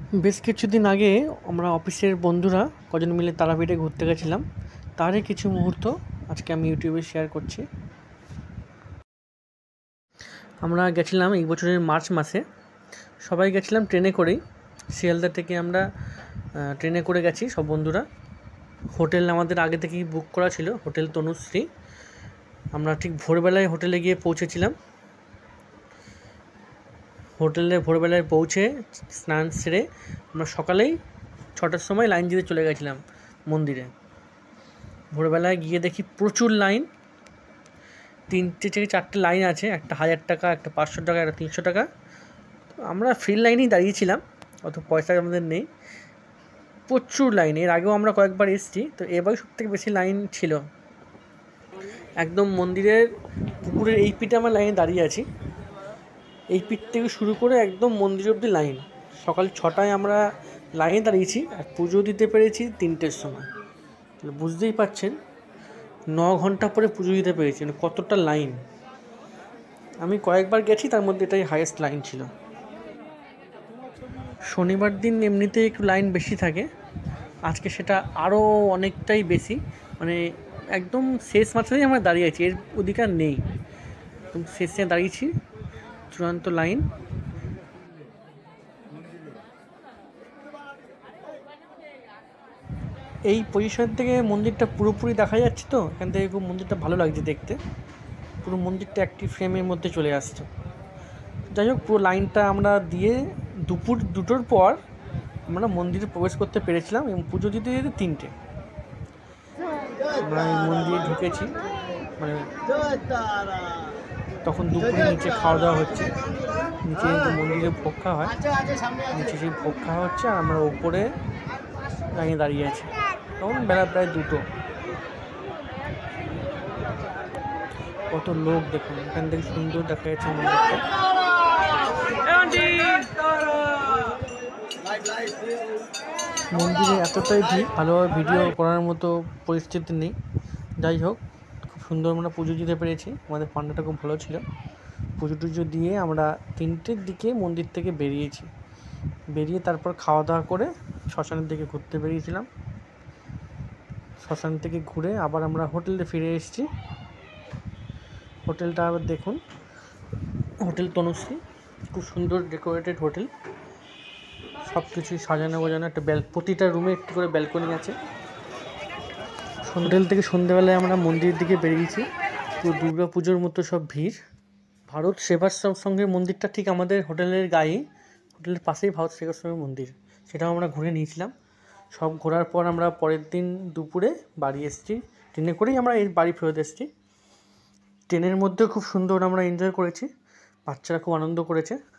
বেশ কিছুদিন আগে আমরা অফিসের বন্ধুরা কজন মিলে তারাপীঠে ঘুরতে গেছিলাম। তারই কিছু মুহূর্ত আজকে আমি ইউটিউবে শেয়ার করছি। আমরা গেছিলাম এই বছরের মার্চ মাসে, সবাই গেছিলাম ট্রেনে করেই। শিয়ালদা থেকে আমরা ট্রেনে করে গেছি সব বন্ধুরা। হোটেল আমাদের আগে থেকেই বুক করা ছিল, হোটেল তনুশ্রী। আমরা ঠিক ভোরবেলায় হোটেলে গিয়ে পৌঁছেছিলাম। হোটেলে ভোরবেলায় পৌঁছে স্নান সেরে আমরা সকালেই 6টার সময় লাইন দিতে চলে গেছিলাম মন্দিরে। ভোরবেলায় গিয়ে দেখি প্রচুর লাইন, 3টে থেকে 4টে লাইন আছে, একটা 1000 টাকা, একটা 500 টাকা, একটা 300 টাকা। আমরা ফ্রি লাইনেই দাঁড়িয়েছিলাম, অত পয়সা আমাদের নেই। প্রচুর লাইন, এর আগেও আমরা কয়েকবার এসেছি, তো এবারই সবথেকে বেশি লাইন ছিল। একদম মন্দিরের পুকুরের এই পিঠে আমরা লাইনে দাঁড়িয়ে আছি, এই পিঠ থেকে শুরু করে একদম মন্দির অবধি লাইন। সকাল 6টায় আমরা লাইনে দাঁড়িয়েছি আর পুজো দিতে পেরেছি 3টের সময়। তাহলে বুঝতেই পারছেন 9 ঘন্টা পরে পুজো দিতে পেরেছি, মানে কতটা লাইন। আমি কয়েকবার গেছি, তার মধ্যে এটাই হাইয়েস্ট লাইন ছিল। শনিবার দিন এমনিতে একটু লাইন বেশি থাকে, আজকে সেটা আরও অনেকটাই বেশি। মানে একদম শেষ মাত্রাতেই আমরা দাঁড়িয়ে আছি, এর অধিকার নেই। একদম শেষে দাঁড়িয়েছি, চূড়ান্ত লাইন। এই পজিশন থেকে মন্দিরটা পুরোপুরি দেখা যাচ্ছে, তো এখান থেকে খুব মন্দিরটা ভালো লাগছে দেখতে। পুরো মন্দিরটা একটি ফ্রেমের মধ্যে চলে আসছে। যাই হোক, পুরো লাইনটা আমরা দিয়ে দুপুর 2টোর পর আমরা মন্দিরে প্রবেশ করতে পেরেছিলাম এবং পুজো দিতে যেতে 3টে। আমরা এই মন্দিরে ঢুকেছি, মানে তখন দুপুরে নিচে খাওয়া দাওয়া হচ্ছে। নিচে মন্দিরে ভোগ খাওয়া হয়, নিচে সেই ভোগ খাওয়া হচ্ছে, আর আমরা ওপরে লাইনে দাঁড়িয়ে আছি। তখন বেলা প্রায় 2টো। কত লোক দেখুন, এখান থেকে সুন্দর দেখা যাচ্ছে মন্দিরটা। মন্দিরে এতটাই ভিড়, ভালোভাবে ভিডিও করার মতো পরিস্থিতি নেই। যাই হোক, খুব সুন্দর আমরা পুজো দিতে পেরেছি, আমাদের পান্ডাটা খুব ভালো ছিল। পুজো টুজো দিয়ে আমরা 3টের দিকে মন্দির থেকে বেরিয়েছি। বেরিয়ে তারপর খাওয়া দাওয়া করে শ্মশানের দিকে ঘুরতে বেরিয়েছিলাম। শ্মশান থেকে ঘুরে আবার আমরা হোটেলে ফিরে এসেছি। হোটেলটা আবার দেখুন, হোটেল তনুশ্রী, খুব সুন্দর ডেকোরেটেড হোটেল। সব কিছুই সাজানো গোজানো, একটা প্রতিটা রুমে একটু করে ব্যালকনি আছে। হোটেল থেকে সন্ধ্যেবেলায় আমরা মন্দিরের দিকে বেরিয়েছি। পুরো দুর্গা পুজোর মতো সব ভিড়। ভারত সেবাশ্রম সংঘের মন্দিরটা ঠিক আমাদের হোটেলের গায়েই, হোটেলের পাশেই ভারত সেবাশ্রমের মন্দির, সেটাও আমরা ঘুরে নিয়েছিলাম। সব ঘোরার পর আমরা পরের দিন দুপুরে বাড়ি এসেছি। ট্রেনে করেই আমরা এই বাড়ি ফেরত এসেছি। ট্রেনের মধ্যেও খুব সুন্দর আমরা এনজয় করেছি, বাচ্চারা খুব আনন্দ করেছে।